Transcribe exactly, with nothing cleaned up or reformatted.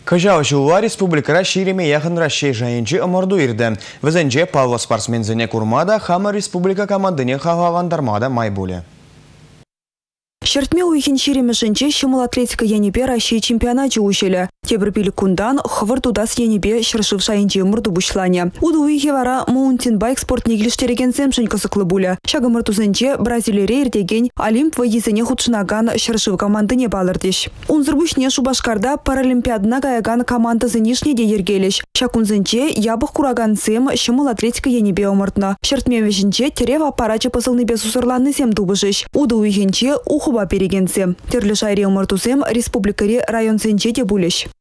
Кыжау жылуа республикара ширеме яхын Россия жайынчы ымырду ирді. Візінже Павло спортсмензіне курмада, хама республика командыне хававандармада май боле. Шертме уйхин ширемешінче шымыл атлетика янебе Россия чемпионаты ушелі. Тебір кундан хывыр тудас янебе шыршыв шайынче мұрды бұшлане. Уды уйхе вара маунтинбайк спорт негіліштереген земшін кысықлы бұлі. Шагымыр тузынче Бразилия ердеген Олимп вайызыне худшынаган шыршыв командыне балырдеш. Унзыр бұшне Шубашкарда паралимпиадына каяган команда зынишне де ергелеш. Шакунзынче ябық кураган сем шымыл атлетика янебе омыртны. Шертме вешінче терев аппарачы пысылны без усырланы сем тубышыш. Уды уйхенче уху перегенсе. Терлі шайре омыртусем республикари район сенче де булеш.